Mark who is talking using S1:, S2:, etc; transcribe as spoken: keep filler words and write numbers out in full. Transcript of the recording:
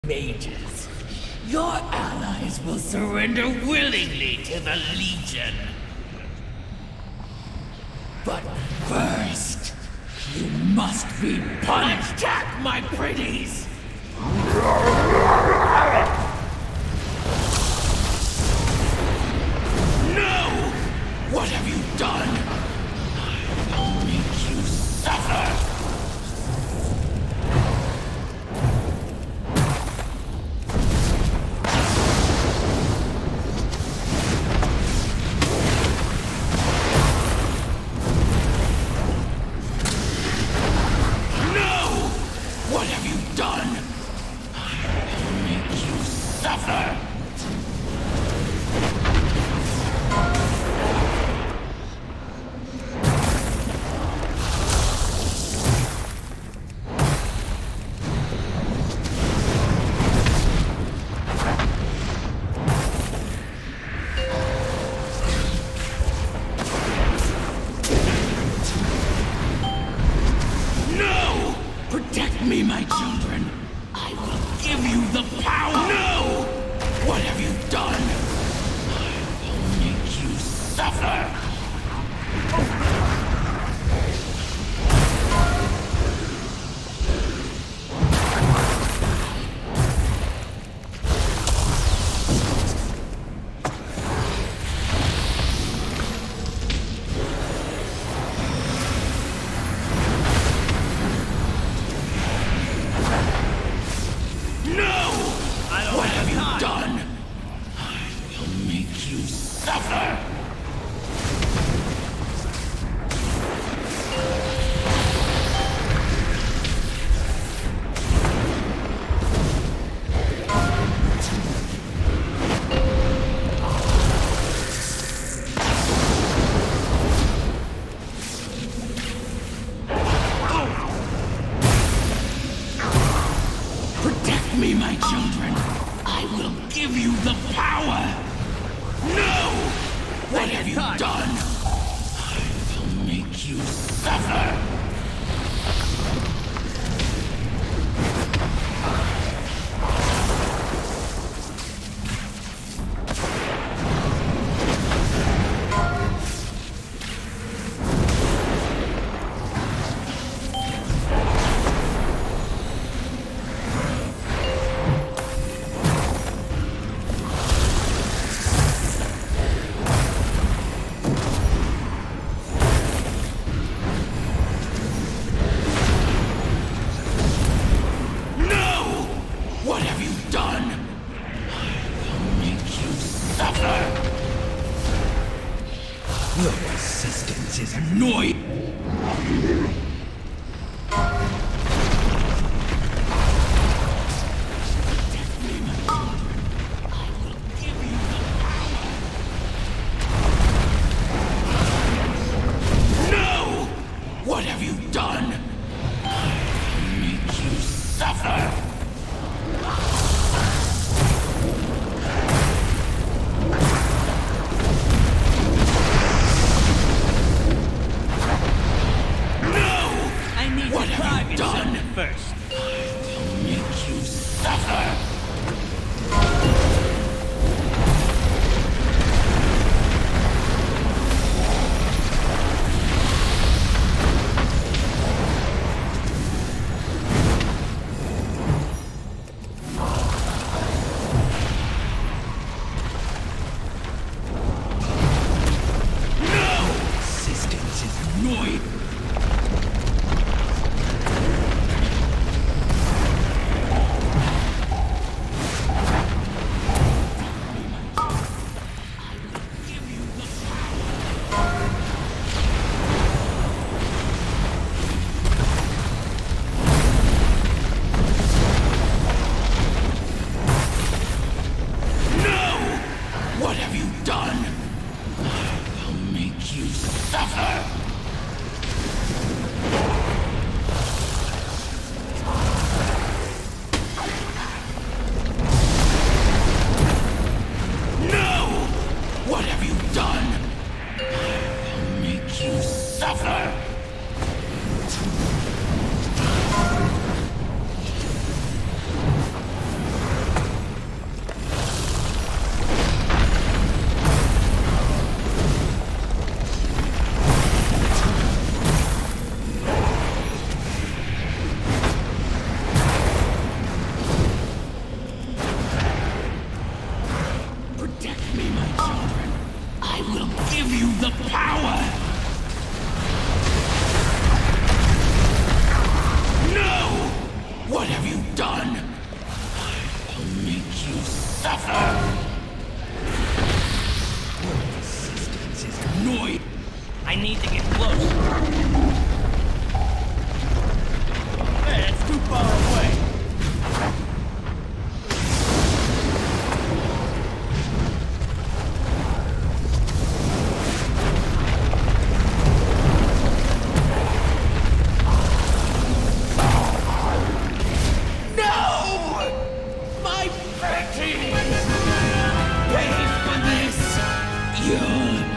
S1: Mages, your allies will surrender willingly to the Legion. But first, you must be punished. Attack, my pretties! No! What have you done? I will make you suffer! Me, my children. I will give you the power. No! What have you done? I will make you suffer. Me, my children. I will give you the power. No! What have you done? I will make you suffer. Your resistance is annoying. No! What have you done? I will make you suffer. No! suffer! Resistance is annoying.
S2: I need to get close. Hey, it's too far away.
S1: Pay for this! You'll